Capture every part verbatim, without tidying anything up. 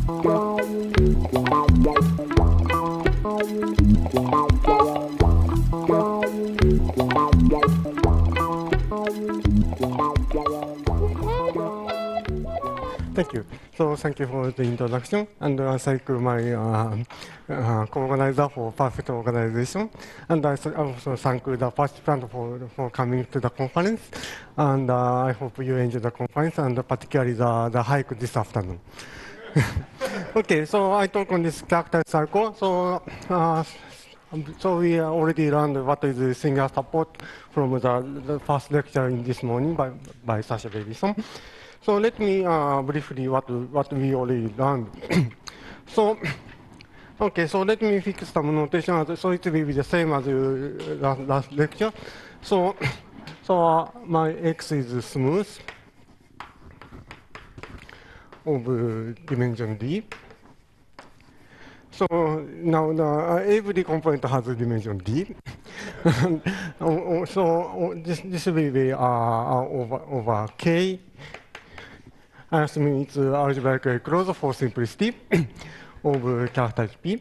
Thank you. So thank you for the introduction, and I thank my uh, uh, co-organizer for perfect organization, and I also thank the participants for, for coming to the conference, and uh, I hope you enjoy the conference, and particularly the, the hike this afternoon. Okay, so I talk on this character cycle. So, uh, so we already learned what is single support from the, the first lecture in this morning by, by Sasha Beilinson. So let me uh, briefly what what we already learned. So, okay, so let me fix some notation. As, so it will be the same as uh, last, last lecture. So, so uh, my x is smooth of uh, dimension d. So now the, uh, every component has a dimension d. So this this will be uh, over over k. I assume it's uh, algebraically closed for simplicity of uh, character p.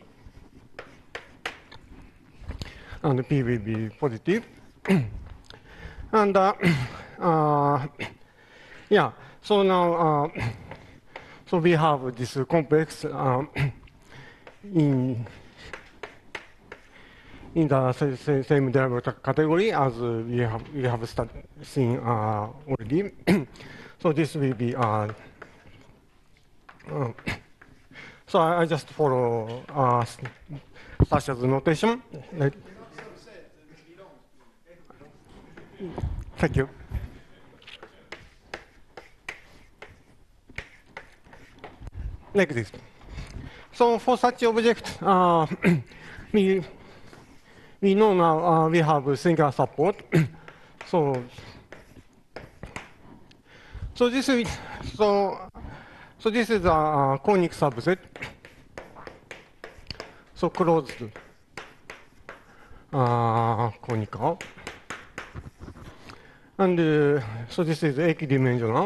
And p will be positive. And uh, uh, yeah, so now uh, so we have this complex um, in in the same derivative category as uh, we have we have seen uh, already. So this will be, uh, uh, so I, I just follow uh, Sasha's notation. Like, thank you. Like this. So for such object, uh, we, we know now uh, we have single support. So So this is so so this is a, a conic subset. So closed uh, conical, and uh, so this is equidimensional.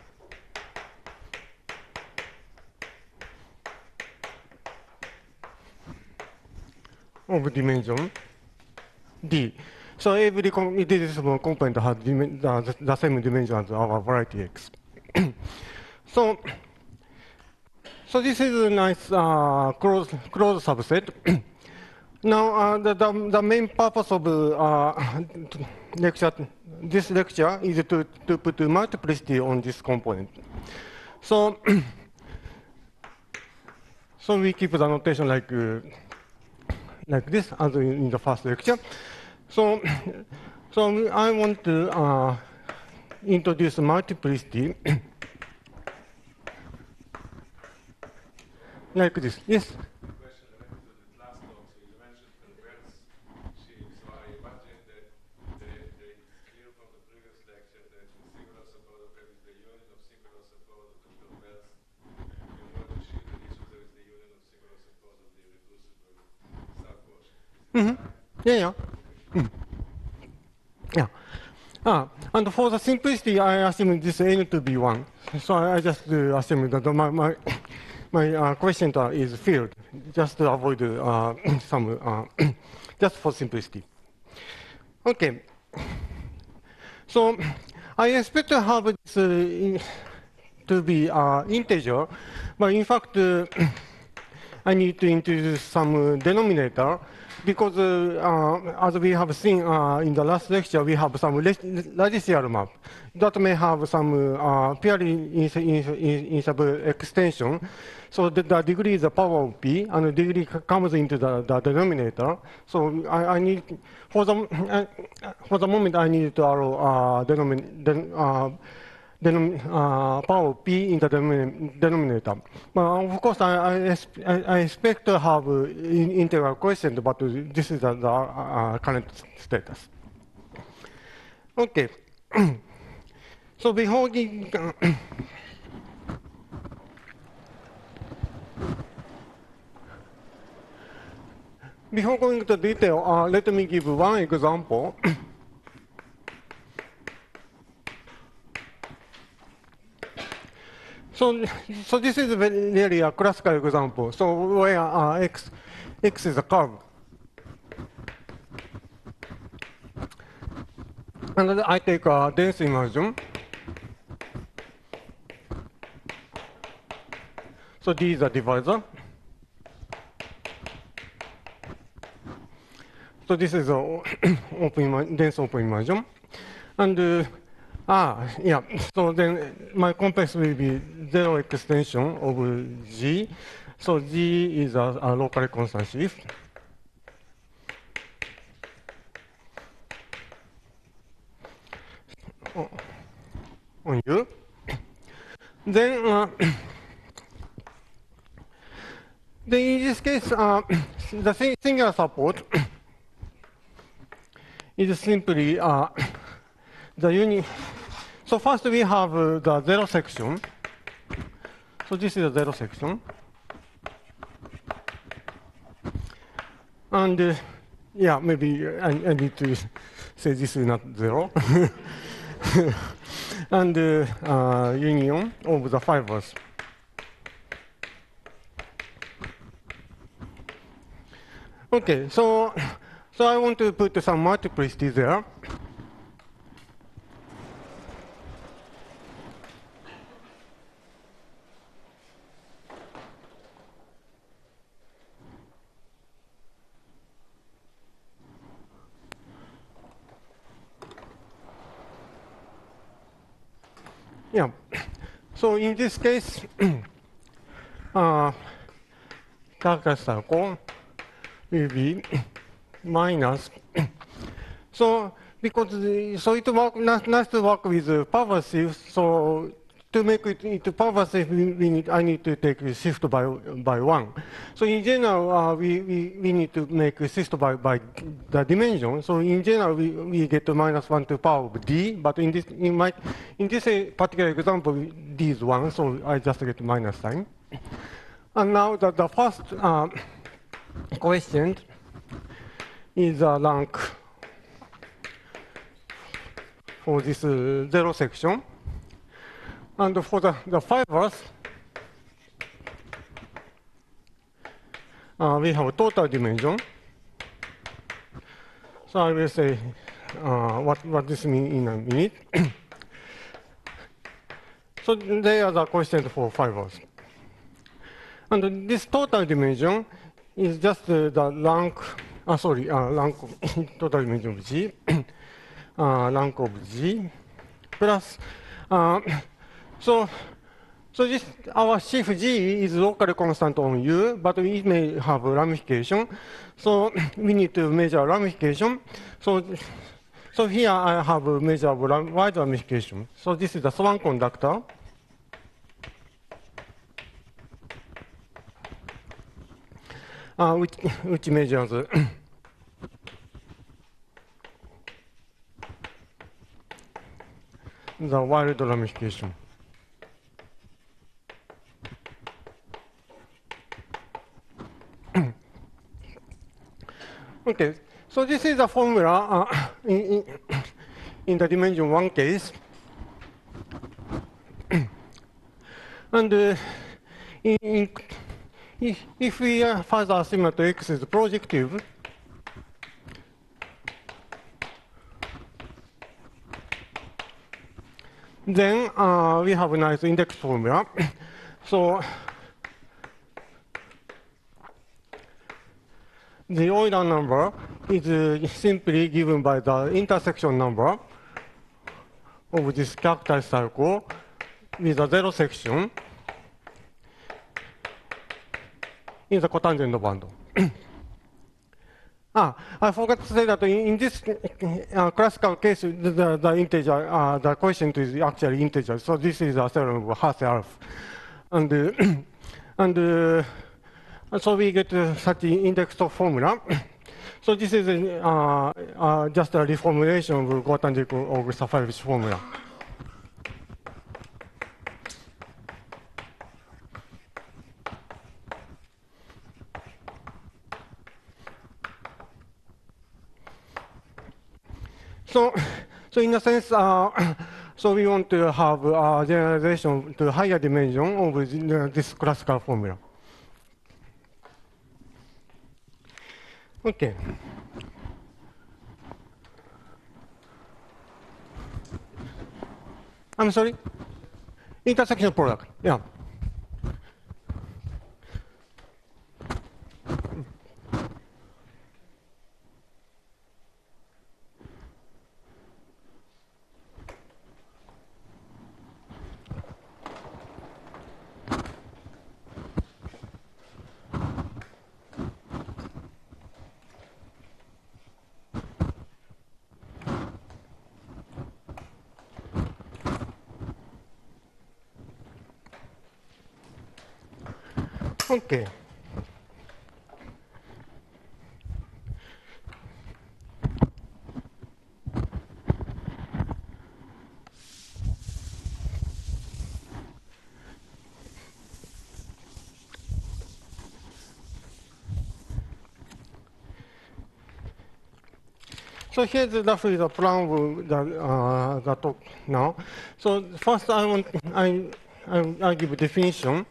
Of dimension d. So every irreducible component has the, the same dimension as our variety x. so, so this is a nice uh, closed, closed subset. Now, uh, the, the, the main purpose of uh, lecture, this lecture is to, to put multiplicity on this component. So, so we keep the notation like uh, like this as in the first lecture. So, so I want to uh, introduce multiplicity like this. Yes? Question related to the last talk. So you mentioned converse sheaf. So I imagine that the, the, it's clear from the previous lecture that the singular support of M is the union of singular support of the converse converse sheaf, and each of them is the union of singular support of the irreducible subquotient. Mm-hmm. Yeah, yeah. Mm. Yeah. Ah, and for the simplicity, I assume this n to be one. So I, I just uh, assume that my my, my uh, quotient is filled, just to avoid uh, some, uh, just for simplicity. Okay. So I expect to have this uh, in, to be uh, integer, but in fact, uh, I need to introduce some uh, denominator. Because uh, uh, as we have seen uh, in the last lecture, we have some radicial map that may have some uh, purely insoluble extension. So the, the degree is the power of p, and the degree comes into the, the denominator. So I, I need, for the uh, for the moment, I need to allow uh, denominator. Uh, Denom uh, power p in the denominator. But of course, I, I, I expect to have uh, in integral quotient, but this is the, the uh, current status. Okay. So before giving, before going to detail, uh, let me give one example. So, so this is very, really a classical example. So where uh, x, x is a curve. And I take a dense immersion. So D is a divisor. So this is a open dense open immersion. And uh, ah, yeah, so then my complex will be zero extension of G. So G is a, a locally constant sheaf. On U. Then, uh, then in this case, uh, the singular support is simply uh, the uni. So first we have uh, the zero section. So this is a zero section. And uh, yeah, maybe I, I need to say this is not zero. And uh, uh, union of the fibers. Okay, so so I want to put some multiplicity there. Yeah. So in this case, uh, Takeshi Saito will be minus. So because the, so it work nice, nice to work with uh, power shift. So to make it into power shift, we, we need I need to take a shift by by one. So in general, uh, we, we we need to make a shift by by the dimension. So in general, we we get to minus one to the power of d. But in this in my in this particular example, d is one. So I just get minus sign. And now the the first uh, question is a rank for this uh, zero section. And for the, the fibers, uh, we have total dimension. So I will say uh, what, what this means in a minute. So there are the questions for fibers. And this total dimension is just uh, the rank, uh, sorry, uh, rank total dimension of G, uh, rank of G, plus, uh, so, so this, our sheaf G is locally constant on U, but it may have ramification. So we need to measure ramification. So, so here I have a measure of wide ramification. So this is the swan conductor. Uh, which, which measures the wide ramification. Okay, so this is the formula uh, in, in, in the dimension one case. And uh, in, in If, if we uh, further assume that x is projective, then uh, we have a nice index formula. So the Euler number is uh, simply given by the intersection number of this characteristic circle with a zero section in the cotangent band. ah, I forgot to say that in, in this uh, classical case, the, the, the integer, uh, the quotient is actually integer. So this is a theorem of Hasse-Alf. And, uh, and uh, so we get uh, such index formula. So this is uh, uh, just a reformulation of cotangent of Safarovich formula. So, so in a sense, uh, So we want to have a generalization to higher dimension of this classical formula. Okay. I'm sorry? Intersection product, yeah. Okay. So here's roughly the plan of the, uh, the talk now. So first I want, I, I, I give a definition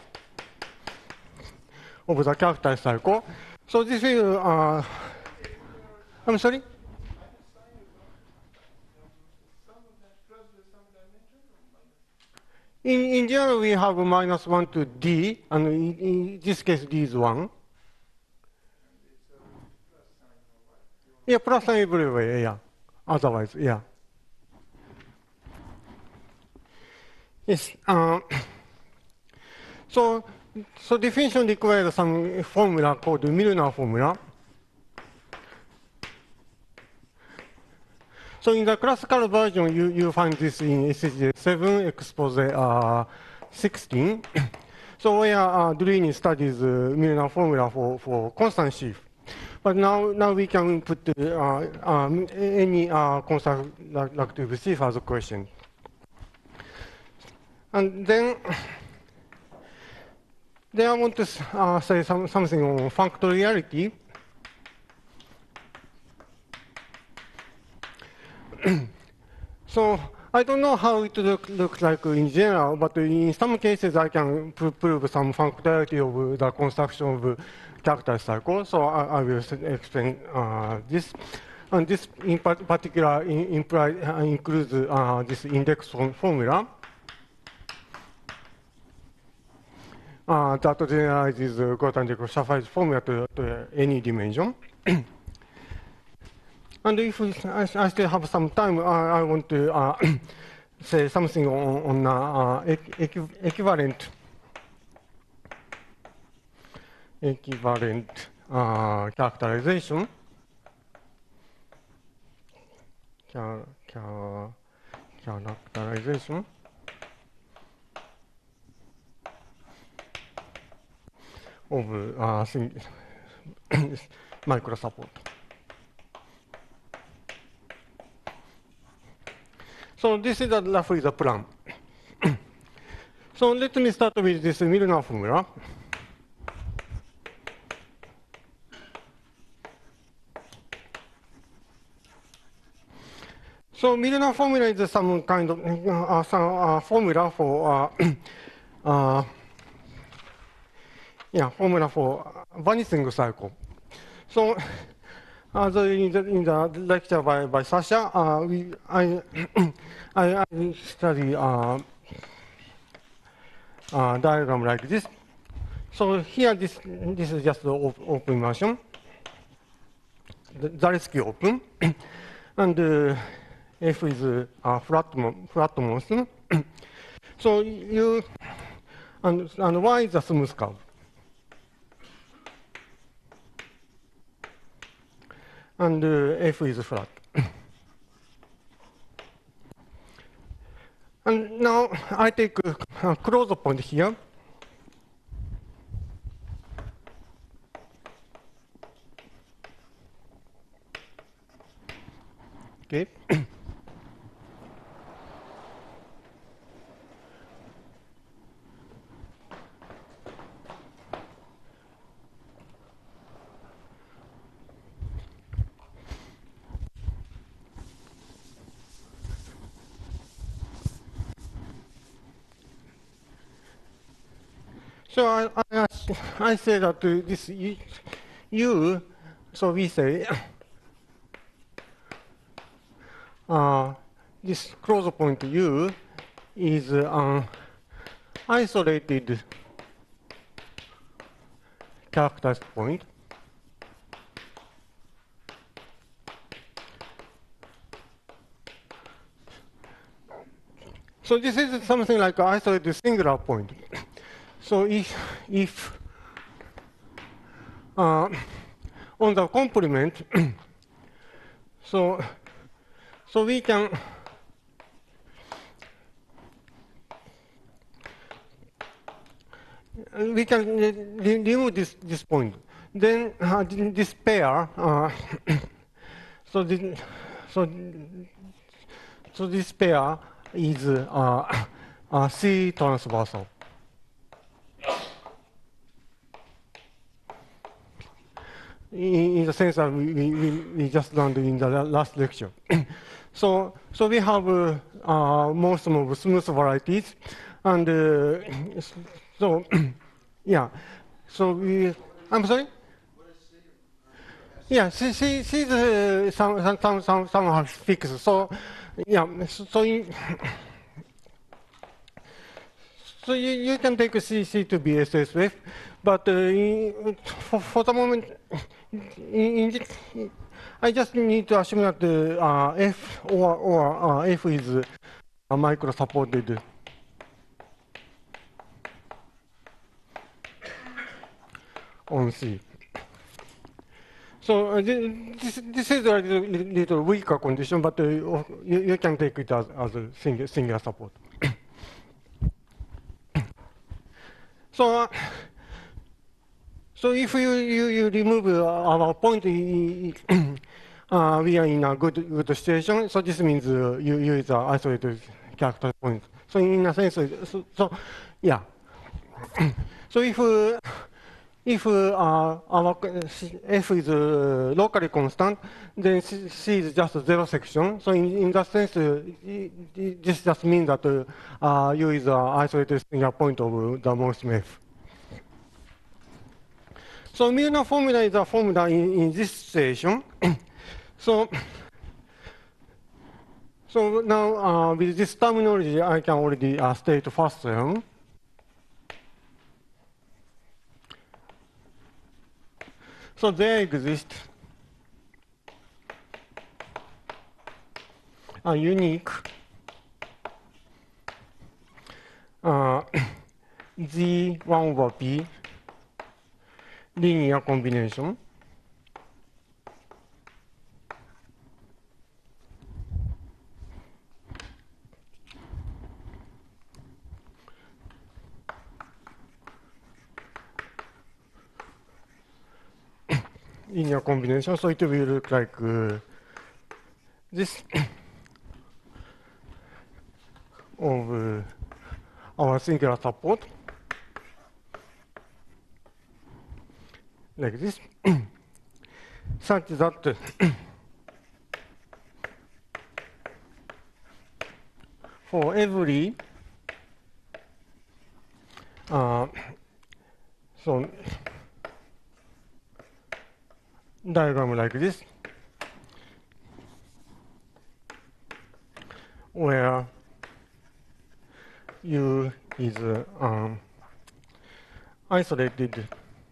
of the character cycle. So this is, uh, I'm sorry? In, in general, we have minus one to d, and in, in this case, d is one. Yeah, plus sign everywhere, yeah. Otherwise, yeah. Yes. Uh, so, so definition requires some formula called the Milnor formula. So in the classical version, you, you find this in S G seven, expose uh, sixteen. So where uh, Drini studies uh, Milnor formula for, for constant sheaf. But now, now we can put uh, um, any uh, constructive sheaf as a question. And then, then I want to uh, say some, something on factoriality. So I don't know how it look, looks like in general, but in some cases I can pr prove some factoriality of the construction of character cycle. So I, I will explain uh, this. And this in particular in, imply, uh, includes uh, this index formula uh, that generalizes uh, Gauss-Shafi's formula to, to any dimension. And if I, I still have some time, I, I want to uh, say something on, on uh, equ equivalent equivalent uh, characterization. Char char characterization of uh, micro support. So this is the, roughly the plan. So let me start with this Milnor formula. So Milnor formula is some kind of uh, some, uh, formula for uh, uh, yeah formula for vanishing cycle. So as in the, in the lecture by, by Sasha, uh, we, I, I, I study uh, uh, diagram like this. So here, this, this is just the op open immersion. The Zariski open. And uh, F is uh, flat, flat motion. So you, and, and Y is a smooth curve. And uh, F is flat. And now I take a, a close point here. Okay. So I, I, I say that uh, this u, u, so we say uh, this closure point u is uh, an isolated characteristic point. So this is something like an isolated singular point. So if, if uh, on the complement, so, so we can we can re remove this, this point. Then uh, this pair, uh, so, the, so, so this pair is uh, uh, C transversal. In, in the sense that we, we, we just learned in the last lecture. so, so we have uh, uh, most of smooth varieties, and uh, so yeah. So we, I'm sorry. Yeah, C, C, C is uh, some, some, some, some, somehow fixed. So yeah, so, so in, so you, you can take C, C to be S S F, but uh, in, for, for the moment, in, in, I just need to assume that uh, uh, F or, or uh, F is uh, micro-supported on C. So uh, this, this is a little, little weaker condition, but uh, you, you can take it as, as a singular, singular support. so, uh, so if you, you, you remove uh, our point, uh, we are in a good, good situation. So this means uh, you use an isolated character point. So in a sense, uh, so, so yeah. so if uh, if uh, our f is uh, locally constant, then C, C is just a zero section. So in, in that sense, uh, it, it, this just means that uh, uh, U is an isolated singular point of uh, the Morrison F. So Milnor formula is a formula in, in this situation. so, so now uh, with this terminology, I can already uh, state first term. So there exists a unique uh, Z one over P linear combination linear combination. So it will look like uh, this of uh, our singular support, like this, such that for every uh, so diagram like this, where U is uh, um, isolated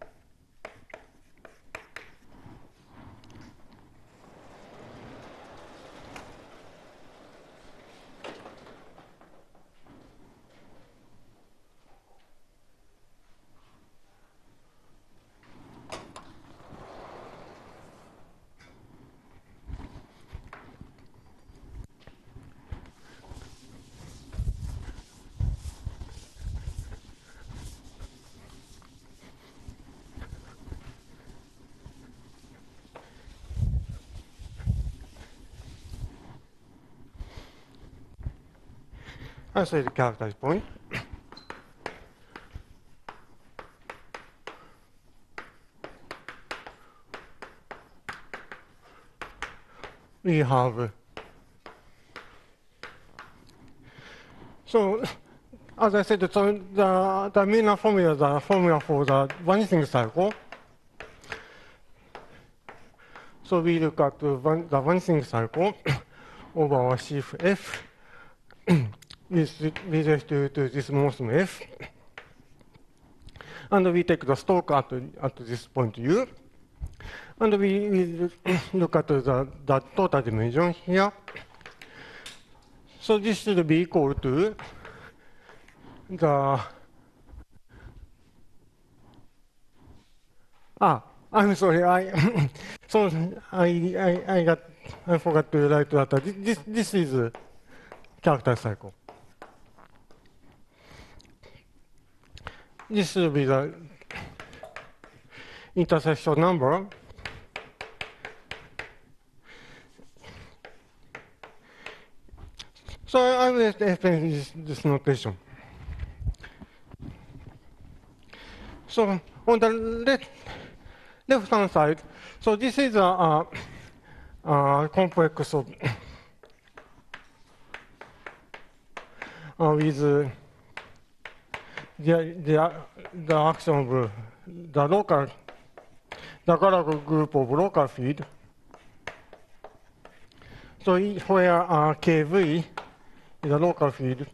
isolated characterized point. We have uh, so as I said, so the, the Milnor formula is the formula for the vanishing cycle. So we look at the, van, the vanishing cycle over our sheaf F with respect to, to this motion F. And we take the stroke at, at this point U. And we, we look at the, the total dimension here. So this should be equal to the, ah, I'm sorry, I, so I, I, I got, I forgot to write that. This, this is a character cycle. This should be the intersection number. So I will explain this, this notation. So on the left, left hand side, so this is a, a, a complex of uh, with uh, the, the, the action of the local, the Gallagher group of local field. So where uh, K V is a local field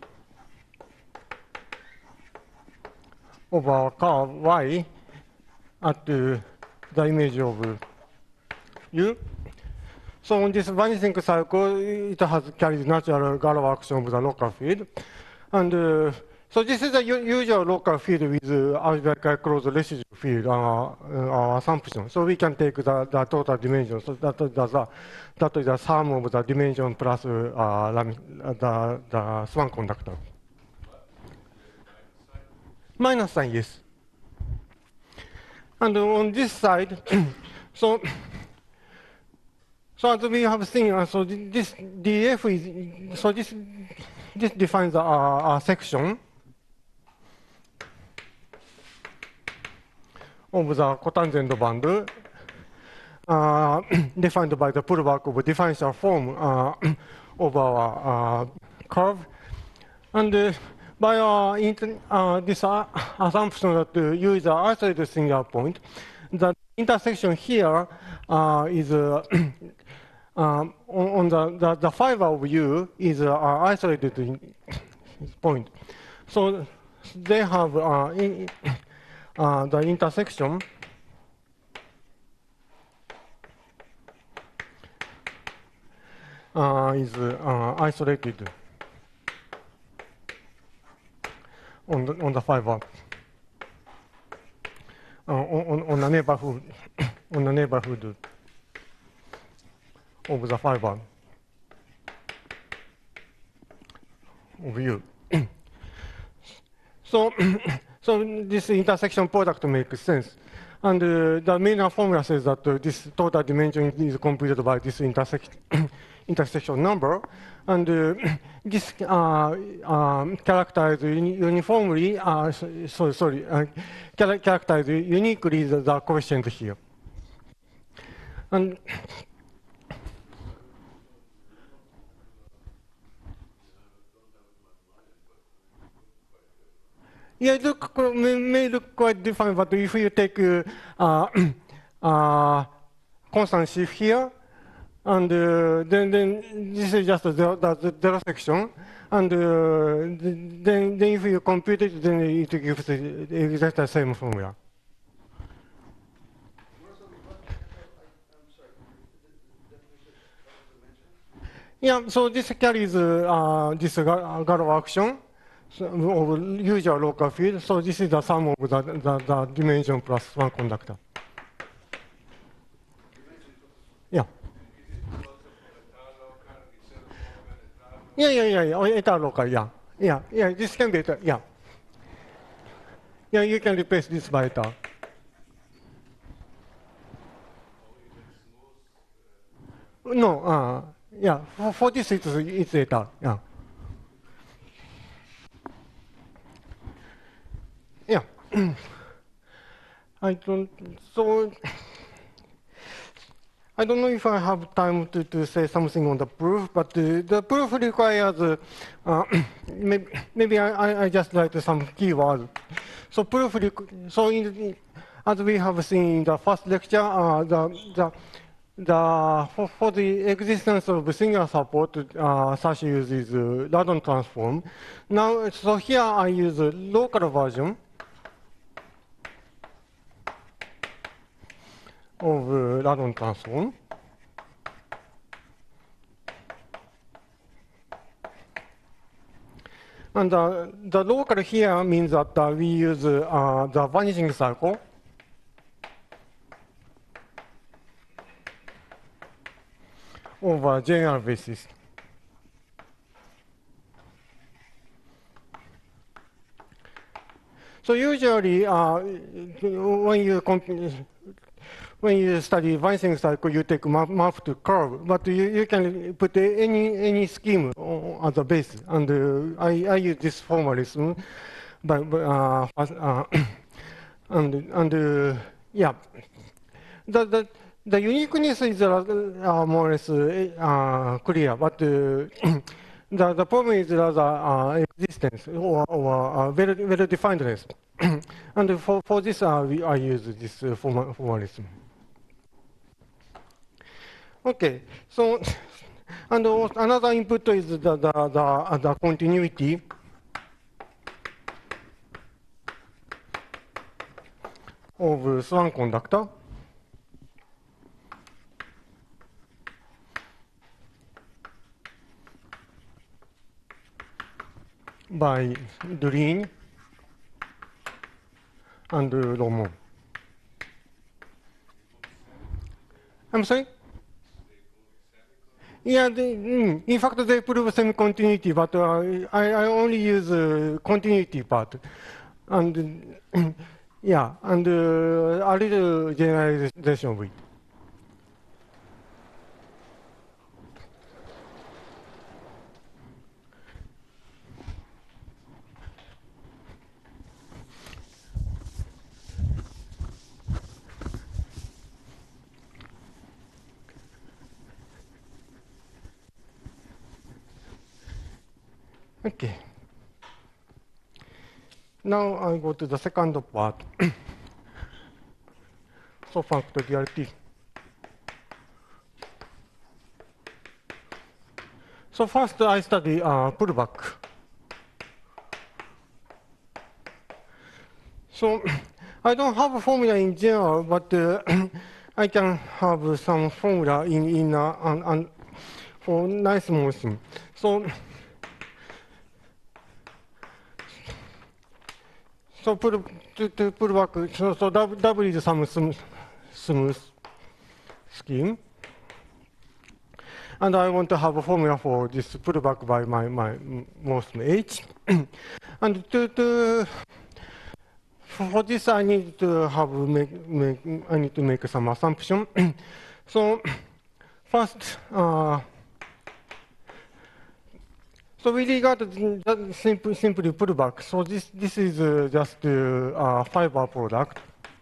of our curve y at the, the image of U. So on this vanishing cycle, it has carried natural Galois action of the local field. And uh, so this is the usual local field with uh, arbitrary closed residual field, uh, uh, assumption. So we can take the, the total dimension. So that is the, that is the sum of the dimension plus uh, the, the swan conductor. Minus sign, yes. And on this side, so so as we have seen, uh, so this D F is so this this defines a, a section of the cotangent band uh, defined by the pullback of differential form uh, of our uh, curve, and uh, by our uh, this uh, assumption that uh, U is an isolated singular point, the intersection here uh, is uh, um, on, on the, the the fiber of U is an uh, isolated point. So they have uh, in, uh, the intersection uh, is uh, isolated on the, on the fiber, uh, on, on the neighborhood, on the neighborhood of the fiber of U. So, so this intersection product makes sense. And uh, the Milnor formula says that uh, this total dimension is computed by this intersection intersection number, and uh, this uh, um, characterized uni uniformly. Uh, so, sorry, uh, char characterized uniquely the, the coefficient here. And yeah, it look, may, may look quite different, but if you take uh, uh, uh, constant sheaf here, and uh, then, then this is just the, the, the zero section, and uh, then, then if you compute it, then it gives exactly the same formula. Yeah, so this carries uh, this Galois action of usual local field. So this is the sum of the, the, the dimension plus one conductor. Yeah. Yeah, yeah, yeah, yeah. Étale local, yeah. Yeah, yeah, this can be, yeah. Yeah, you can replace this by étale. No, uh, yeah, for, for this it's, it's étale, yeah. Yeah. I don't, so I don't know if I have time to, to say something on the proof, but uh, the proof requires, uh, uh, maybe, maybe I, I just write some keywords. So proof, so in, as we have seen in the first lecture, uh, the, the, the, for, for the existence of singular support, uh, such uses uh, Radon transform. Now, so here I use a local version of uh, Radon transform. And uh, the local here means that uh, we use uh, the vanishing cycle over general basis. So usually, uh, when you when you study vanishing cycle, you take map, map to curve, but you, you can put any any scheme as a base. And uh, I, I use this formalism, but, but uh, uh, and and uh, yeah, the the the uniqueness is uh, uh, more or less uh, clear, but uh, the the problem is rather uh, existence or, or uh, very very definedness. And for for this, uh, we, I use this uh, form formalism. Okay, so and another input is the the the, the continuity of Swan conductor by Green and Roman. I'm sorry? Yeah, they, mm, in fact, they prove semi-continuity, but uh, I, I only use uh, continuity part. And yeah, and uh, a little generalization of it. Okay. Now I go to the second part. So factoriality. So first I study uh, pullback. So I don't have a formula in general, but uh, I can have some formula in in uh, an, an, for nice motion. So. So pull, to, to pull back, so, so W is some smooth, smooth scheme. And I want to have a formula for this pullback by my, my most H. And to, to, for this, I need to have make, make, I need to make some assumption. So first, uh, so we regard that simply, simply pullback. So this this is uh, just uh, a fiber product.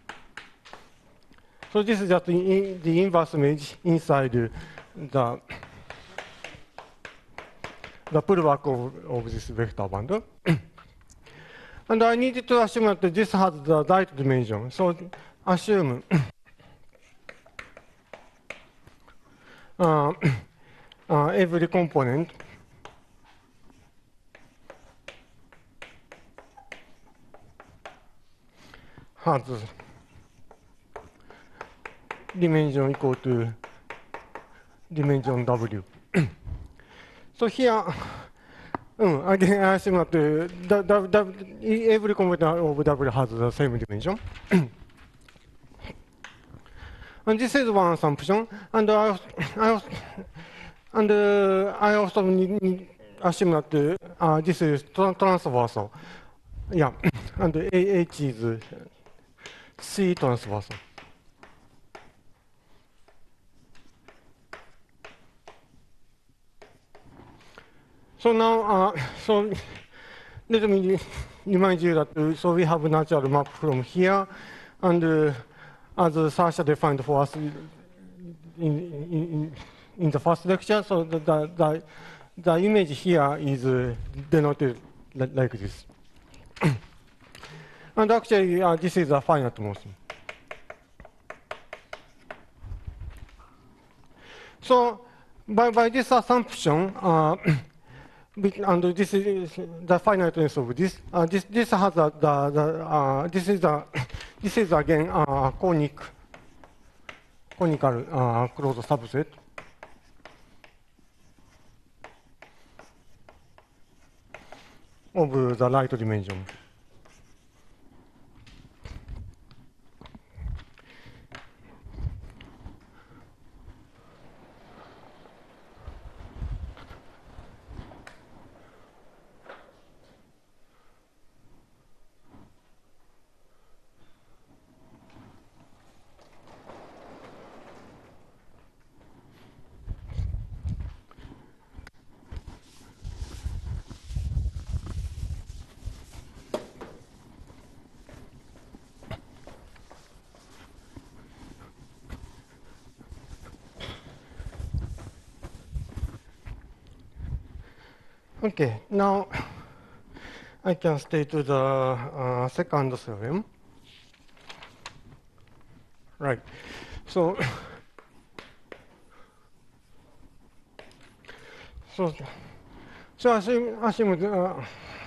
So this is just in, the inverse image inside uh, the the pullback of, of this vector band. And I needed to assume that this has the right dimension. So assume uh, uh, every component has dimension equal to dimension W. So here, um, again, I assume that the, the, the, every component of W has the same dimension. And this is one assumption. And I, I, and, uh, I also need, need assume that uh, this is tra transversal. Yeah, and H is C transversal. So now, uh, so let me remind you that uh, so we have a natural map from here, and uh, as Sasha defined for us, in, in, in the first lecture. So the, the, the, the image here is uh, denoted like, like this. And actually, uh, this is a finite motion. So by, by this assumption, uh, and this is the finiteness of this. Uh, this this has a, the, the uh, this is a this is again a conic conical uh, closed subset. Of the light dimension. Okay, now I can state the uh, second theorem. Right. So, so, so assume, assume the, uh,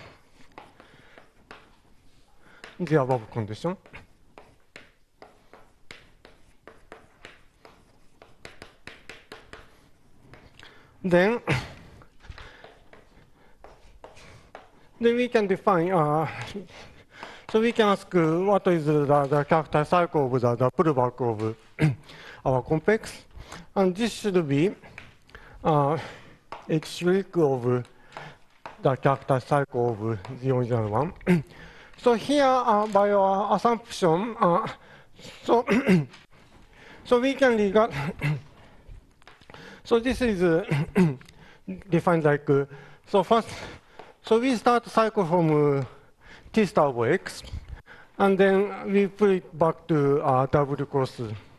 the above condition. Then, then we can define, uh, so we can ask uh, what is the, the character cycle of the, the pullback of our complex. And this should be uh, eccentric of the character cycle of the original one. So here, uh, by our assumption, uh, so, so we can regard, so this is uh, defined like, uh, so first, so we start cycle from uh, t star of x, and then we put it back to uh, double cross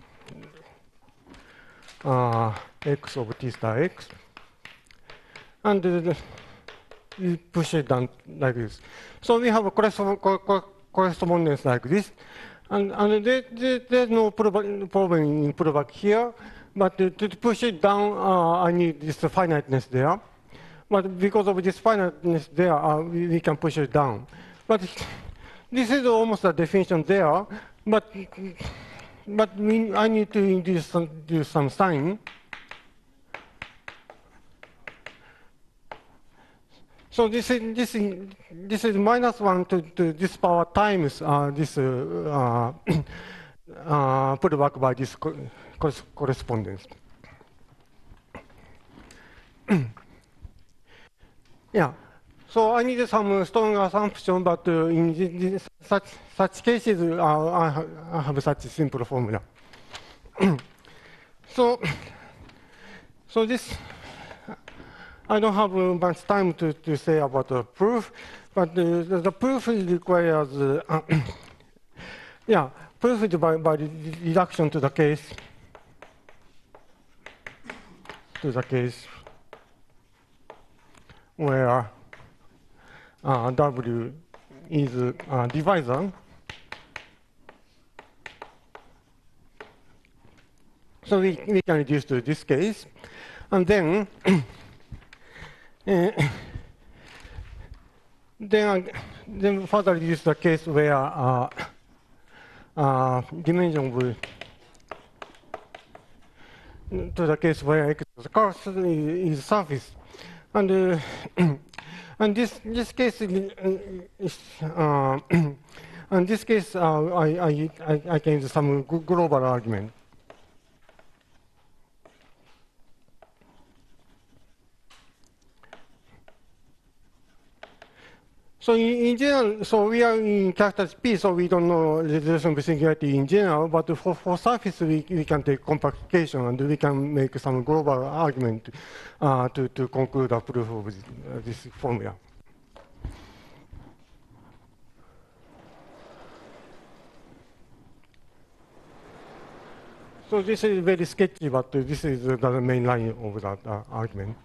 uh, x of t star x, and uh, we push it down like this. So we have a correspondence like this, and, and there, there, there's no problem in pullback here, but to, to push it down, uh, I need this finiteness there. But because of this finiteness there, uh, we, we can push it down. But this is almost a definition there, but but we, I need to induce some, do some sign. So this is this is this is minus one to, to this power times uh, this uh, uh, uh, put back by this co correspondence. Yeah. So I need some strong assumption, but uh, in this, this, such such cases, uh, I, ha I have such a simple formula. so, so this, I don't have uh, much time to, to say about the proof, but uh, the, the proof requires, uh, yeah, proof is by, by reduction to the case, to the case where uh, W is a uh, divisor. So we, we can reduce to this case. And then, uh, then, then further reduce the case where uh, uh, dimension will to the case where x curve is surface. And uh, and this this case is uh, in this case uh, I, I I I can use some global argument. So in, in general, so we are in characters P, so we don't know resolution with singularity in general, but for, for surface, we, we can take compactification and we can make some global argument uh, to, to conclude a proof of this, uh, this formula. So this is very sketchy, but this is the main line of that uh, argument.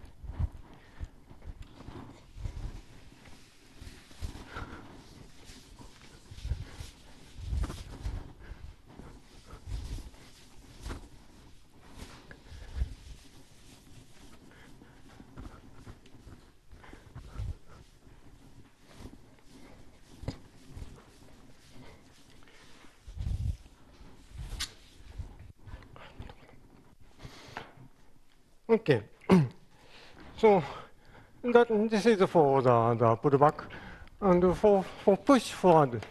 Okay. So that this is for the, the pullback. And for, for push forward,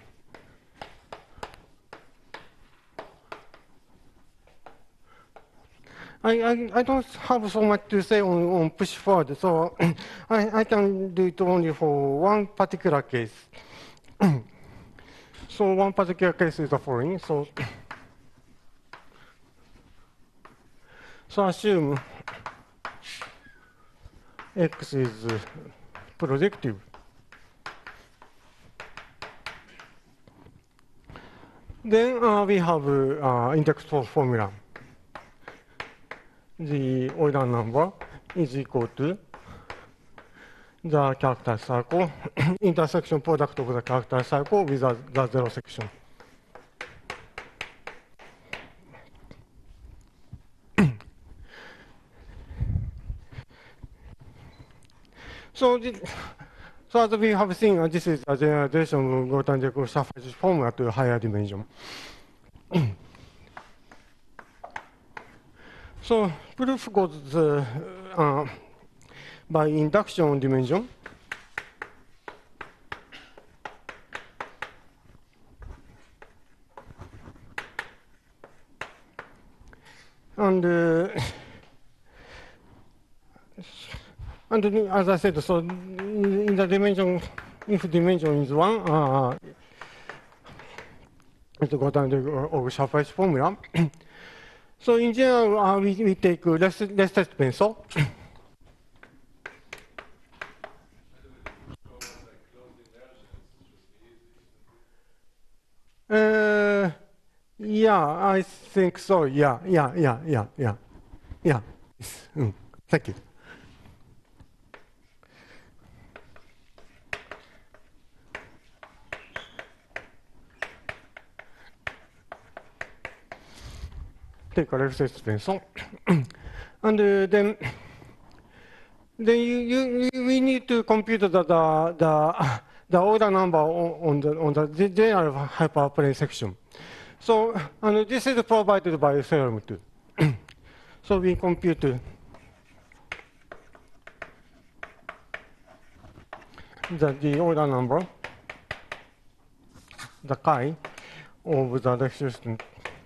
I, I, I don't have so much to say on, on push forward, so I, I can do it only for one particular case. So one particular case is the following. So, so assume X is projective. Then uh, we have uh, index formula. The Euler number is equal to the character circle, intersection product of the character circle with the, the zero section. So, the, so as we have seen, uh, this is a generalization of tangential surface formula to a higher dimension. So proof goes uh, uh, by induction dimension. And uh, and as I said, so in the dimension, if dimension is one, uh, it's got under of surface formula. So in general, uh, we, we take less less test pencil. Uh, yeah, I think so. Yeah, yeah, yeah, yeah, yeah, yeah. Mm. Thank you. Take a left pencil, and uh, then then you, you, you we need to compute the the the, the order number on, on the on the general hyperplane section. So and this is provided by theorem two. So we compute the, the order number, the chi of the resistance.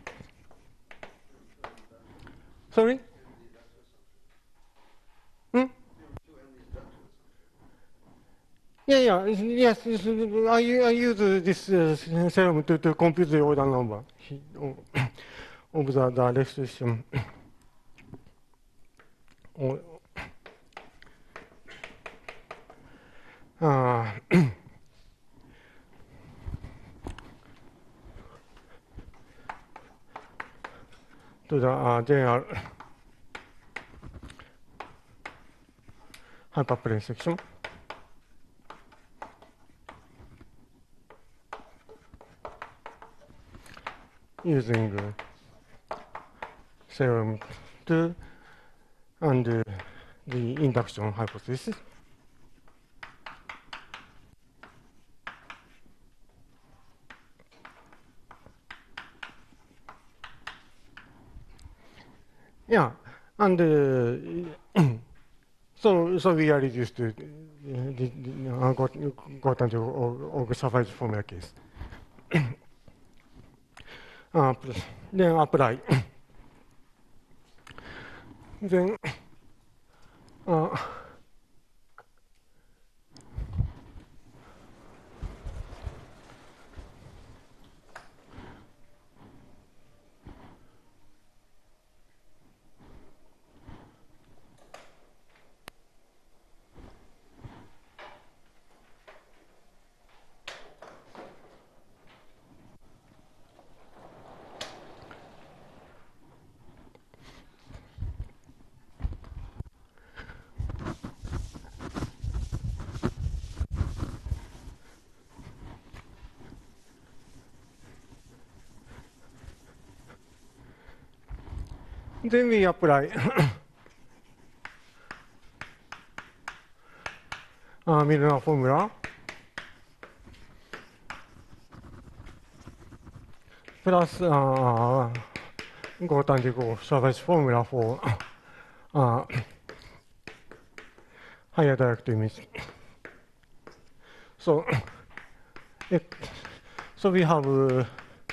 Sorry? Hmm? Yeah, yeah, yes, I, I use this uh, theorem to, to compute the order number of the, the restriction. Uh, to the uh, general hyperplane section. Using uh, theorem two and uh, the induction hypothesis. Yeah, and uh, so so we are reduced to uh, the, the, uh, got got into or surface formula case. uh, then apply. Then uh, then we apply uh, Milnor formula plus uh, go times go surface formula for uh, higher direct image. So, it, so we have uh,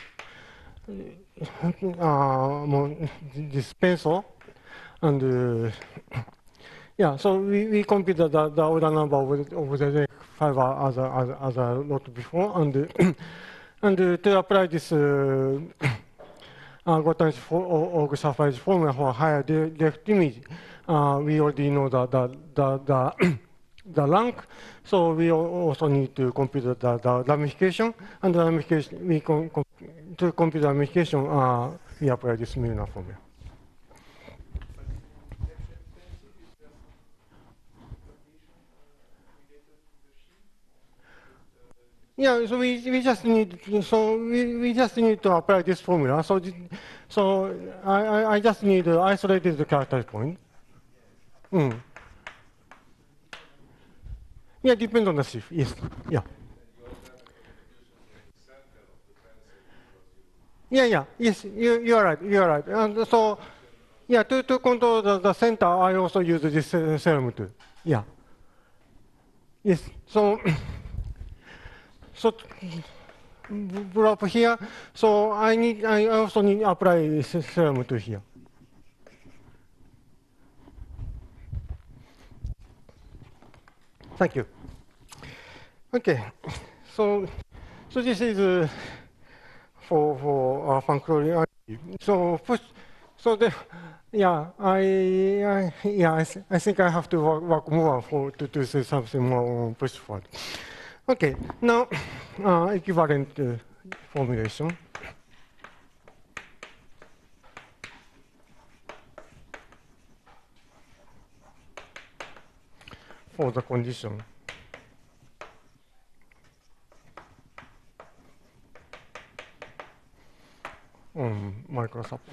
uh, this pencil, and uh, yeah, so we, we computed the, the order number of, of the fiber as a, as, a, as a lot before, and uh, and uh, to apply this uh, uh, go times for surface formula for higher direct image, uh, we already know the the the, the the rank, so we also need to compute the, the ramification, and the ramification we com com to compute the ramification, uh, we apply this Milnor formula. Yeah, so we, we just need so we, we just need to apply this formula. So so I I just need to isolate the character point. Mm. Yeah, depends on the sheaf. Yes. Yeah. Yeah, yeah. Yes, you you are right. You are right. And so yeah, to to control the, the center, I also use this uh, theorem too. Yeah. Yes. So. So, up here, so I need, I also need to apply theorem to here. Thank you. Okay, so, so this is uh, for for uh, functional. So push, so the, yeah, I, I yeah, I, th I think I have to work, work more for to to say something more on push forward. Okay, now uh, equivalent uh, formulation. For the condition. On micro support.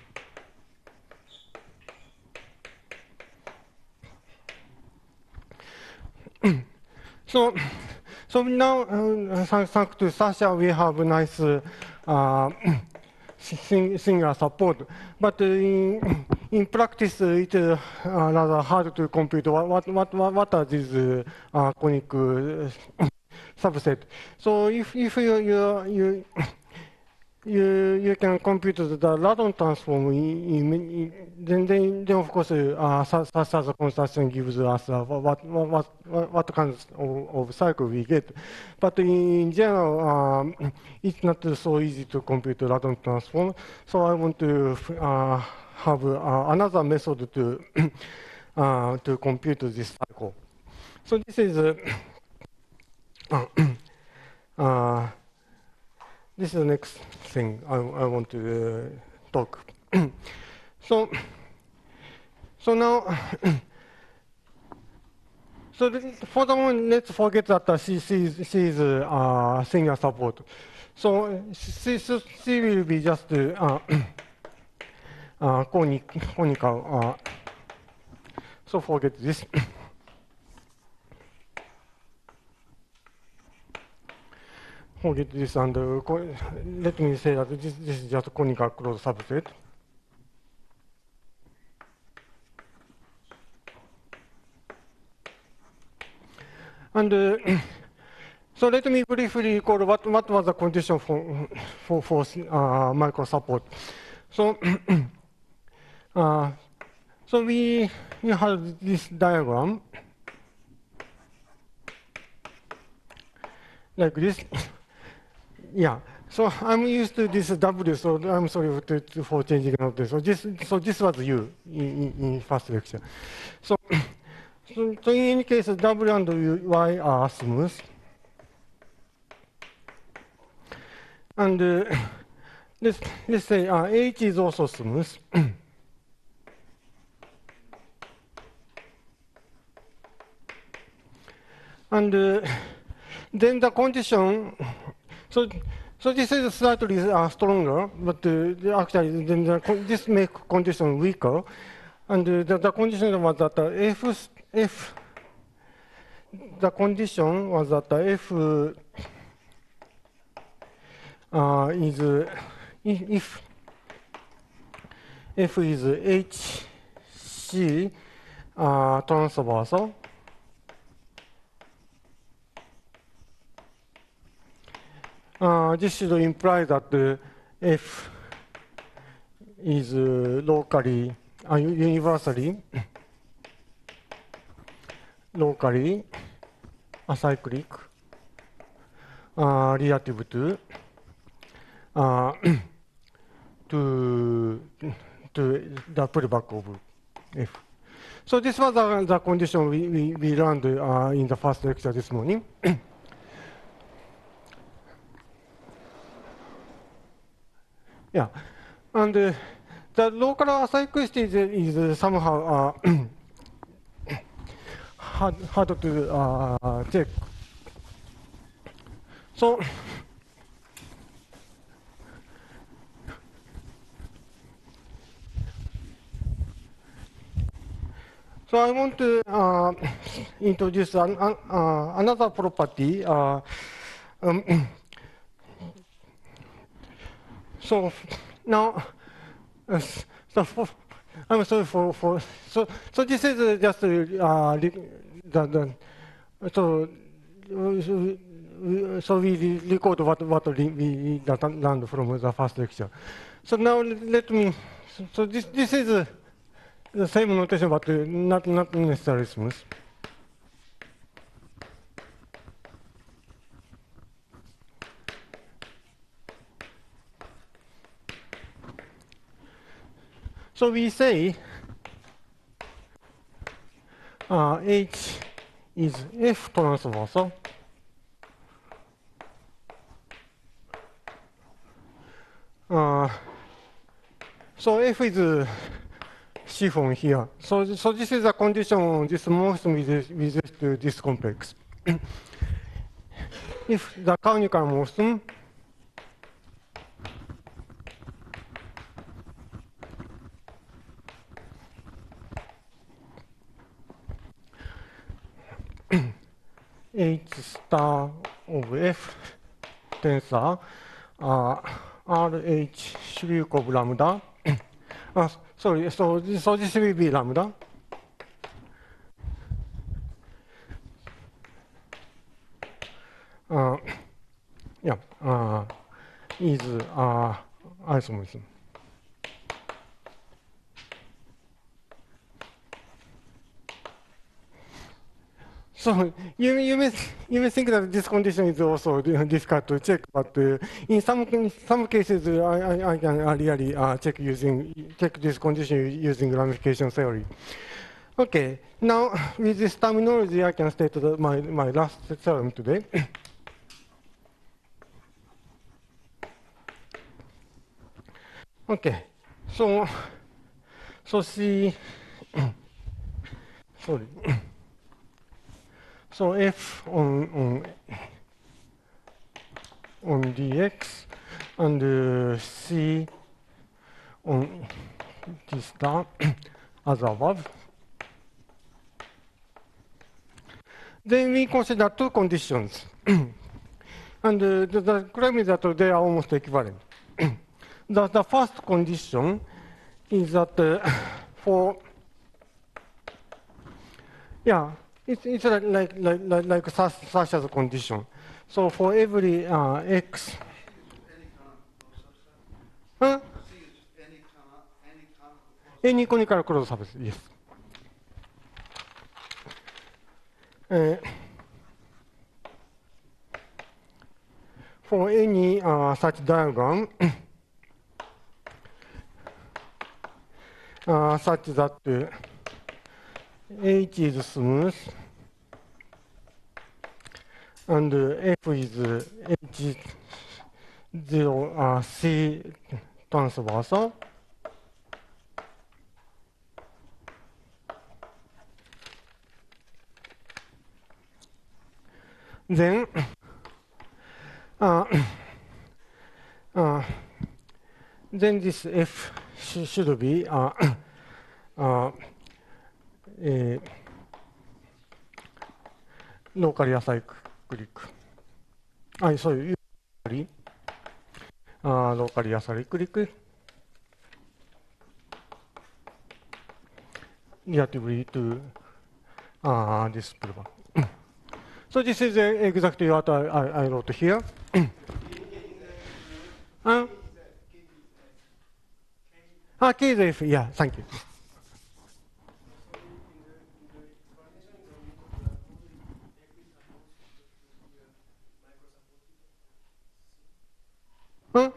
So, so now, uh, thanks, thanks to Sasha, we have a nice uh, singular support. But uh, in, in practice, uh, it's uh, rather hard to compute what, what, what, what are these uh, uh, conic uh, subset. So if, if you, you, you You, you can compute the Radon transform in, in, in then, then, then of course uh, such, such as a construction gives us uh, what, what, what, what kind of, of cycle we get. But in, in general, um, it's not so easy to compute Radon transform. So I want to uh, have uh, another method to, uh, to compute this cycle. So this is uh, uh, this is the next thing I, I want to uh, talk. so, so now, so for the moment, let's forget that uh, she, she, she is uh, singular support. So she, she will be just uh, uh, conic, conical. Uh, so forget this. Forget this, and uh, let me say that this, this is just a conical closed subset. And uh, so let me briefly recall what, what was the condition for, for, for uh, micro support. So, uh, so we, we have this diagram like this. Yeah, so I'm used to this W, so I'm sorry to, to, for changing out this. So this, so this was U in, in, in first lecture. So, so, so in any case, W and Y are smooth. And uh, let's, let's say uh, H is also smooth. And uh, then the condition, so So this is slightly uh, stronger, but uh, actually then the con this makes condition weaker. And uh, the, the condition was that uh, if, if the condition was that uh, if uh, is uh, if f is H C uh, transversal, uh, this should imply that uh, f is uh, locally, uh, universally, locally acyclic, uh, relative to uh, to to the pullback of f. So this was the, the condition we, we, we learned uh, in the first lecture this morning. Yeah, and uh, the local acyclicity is, is somehow uh, hard, hard to uh, check. So So I want to uh, introduce an, an, uh, another property. Uh, um, so now, uh, so for, I'm sorry for, for so so this is just uh, the, the so so we record what what we learned from the first lecture. So now let me. So this this is. Uh, The same notation, but uh, not, not necessarily smooth. So we say uh, H is F transversal. Uh, so F is uh, chiffon here. So, so this is a condition, this motion with, with this complex. If the canonical motion H star of F tensor uh, R H sheaf of lambda. uh, sorry, so, so this will be lambda. Uh, yeah, uh, is uh, isomorphism. So you, you, may, you may think that this condition is also difficult to check, but uh, in some in some cases uh, I, I, I can really uh, check using check this condition using ramification theory. Okay, now with this terminology, I can state the, my my last theorem today. Okay, so so see, sorry. So f on on on dx and uh, c on d star as above. Then we consider two conditions, and uh, the, the claim is that they are almost equivalent. the, the first condition is that uh, for yeah. It's, it's like, like, like, like, like such, such as a condition. So for every uh, x, huh? Any conical closed surface, yes. Uh, for any uh, such diagram, uh, such that uh, H is smooth, and uh, F is uh, H zero uh, C transversal. Then, uh, uh, then this F sh should be uh, uh, a locally acyclic. I sorry, uh, locally acyclic relatively to uh, this program. So this is uh, exactly what I, I, I wrote here. uh, ah, K is F, yeah, thank you. Huh?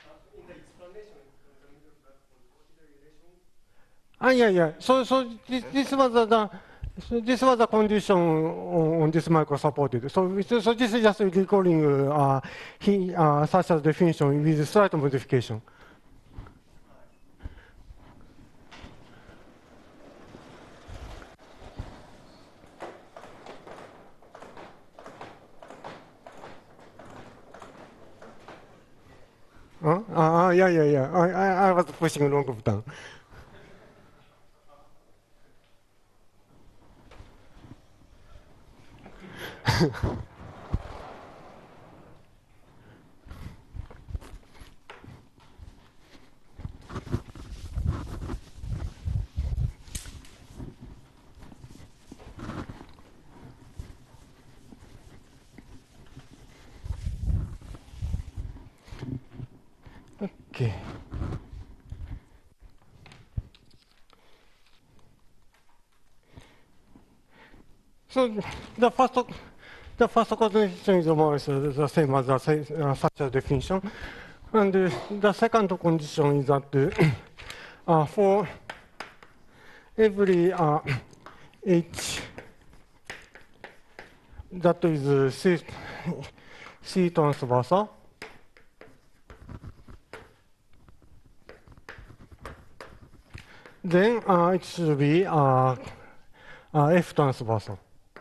Ah, yeah, yeah. So, so this, this was the, the so this was the condition on, on this micro supported. So, so this is just recalling uh, he, uh, such as definition with slight modification. Huh? Ah, yeah, yeah, yeah. I, I, I was pushing wrong button. Okay. So the first, the first condition is more or less the same as the uh, such a definition, and uh, the second condition is that uh, uh, for every uh, h that is uh, C, C transversal, then uh, it should be uh, uh, F transversal.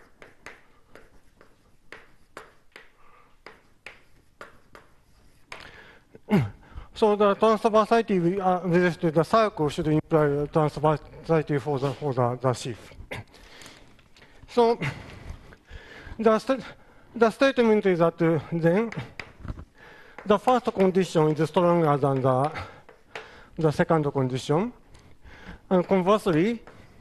So the transversality with, uh, with respect to the circle should imply transversality for the for the, the sheaf. So the st the statement is that uh, then the first condition is stronger than the the second condition, and conversely,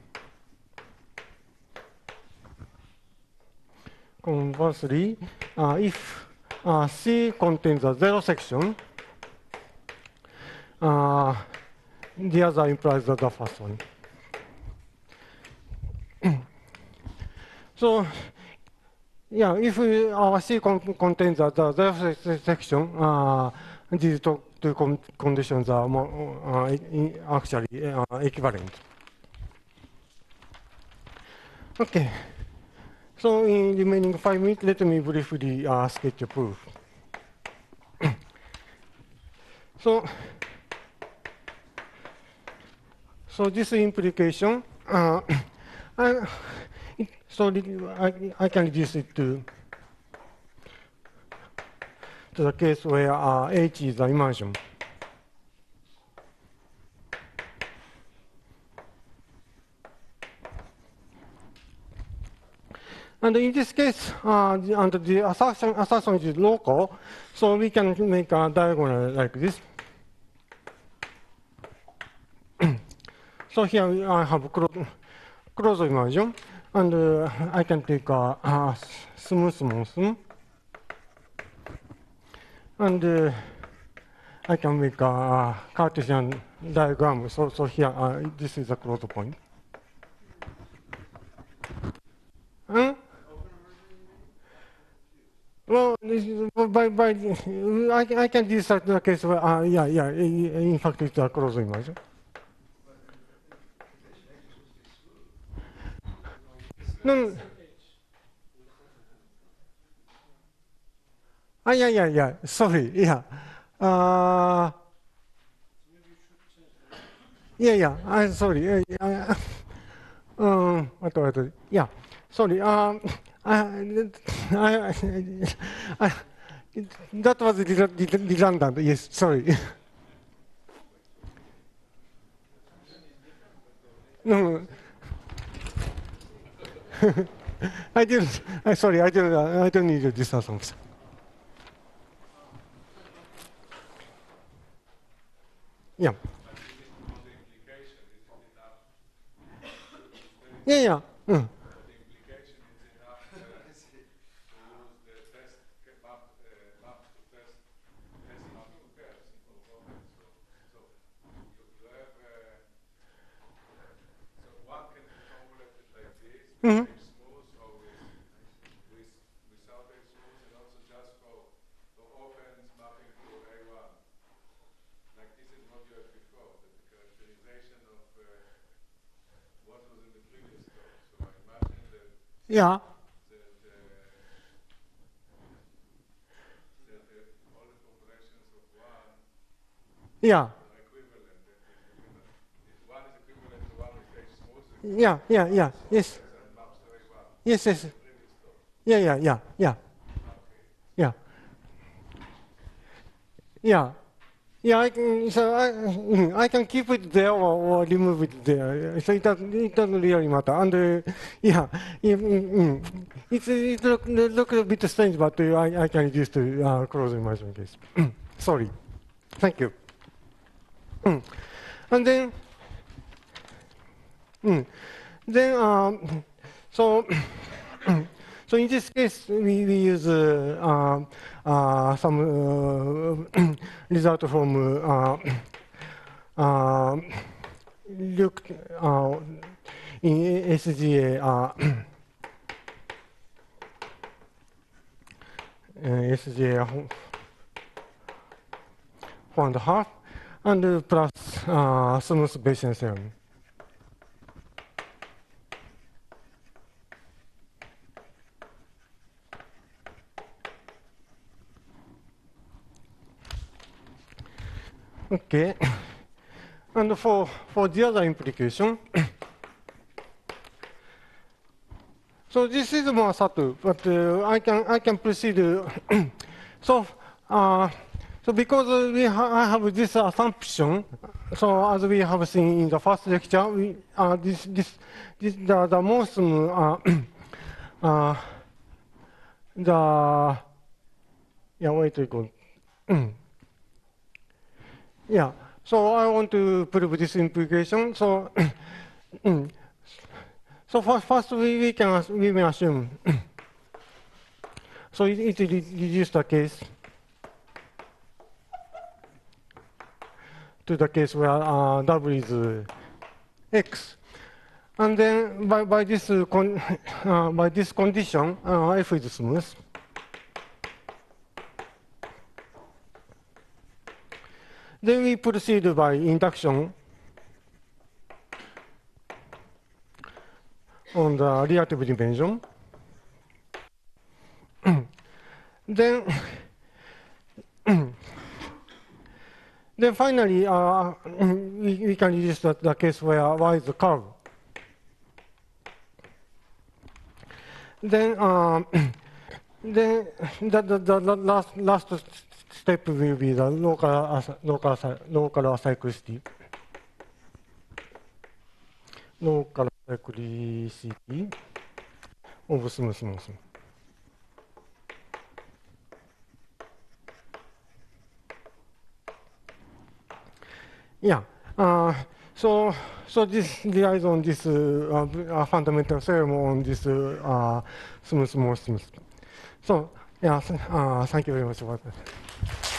conversely, uh, if uh, C contains a zero section, Uh, the other implies the, the first one. So, yeah, if we, our C con contains the, the zero section, uh, these two, two con conditions are more, uh, in, actually uh, equivalent. Okay. So, in remaining five minutes, let me briefly uh, sketch a proof. So. So this implication, uh, I, it, so I, I can reduce it to, to the case where uh, H is the immersion. And in this case, uh, the, and the assertion, assertion is local, so we can make a diagonal like this. So here I have closed close immersion, and uh, I can take a, a smooth motion, and uh, I can make a Cartesian diagram. So, so here uh, this is a closed point. Huh? Well, this is, by by I, I can decide the case where uh, yeah yeah in fact it's a closed immersion. No. Ah, yeah, yeah, yeah. Sorry, yeah. Uh, yeah, yeah. I'm sorry. Uh, uh, um, what, what, yeah. Sorry. Um, I, I, I, That was redundant. Yes, sorry. No. I didn't. I sorry. I didn't. I don't need this assumption. Yeah. Yeah, yeah. Mm. Mm-hmm. Yeah. Yeah. Yeah, yeah, yeah. Yes. Yes, yes. Yeah, yeah, yeah, yeah. Yeah. Yeah. Yeah, I can, so I, mm, I can keep it there or, or remove it there. So it doesn't, it doesn't really matter. And uh, yeah, mm, mm, it's, it look, look a bit strange, but uh, I, I can use the uh, closing measurement case. Sorry. Thank you. Mm. And then, mm, then um, so. So in this case, we, we use uh, uh, uh, some uh, result from uh, uh, looked uh, in S G A uh, S G A four and a half and plus uh, smooth Bayesian theorem. Okay, and for for the other implication, so this is more subtle, but uh, I can I can proceed. Uh, so uh, so because we ha I have this assumption, so as we have seen in the first lecture, we uh, this this this the the most uh, uh, the yeah wait a go. Yeah, so I want to prove this implication. So, so first, first we, we can we may assume. So it, it reduces the case to the case where uh, W is uh, X, and then by by this uh, con uh, by this condition, uh, F is smooth. Then we proceed by induction on the relative dimension. then, then finally, uh, we, we can use the, the case where y is a curve. Then, um, then the, the, the last last step will be the local local local acyclicity. Local acyclicity of smooth motion. Yeah. Uh, so so this relies on this uh, uh, fundamental theorem on this uh, smooth motion. So yeah. Uh, thank you very much for that.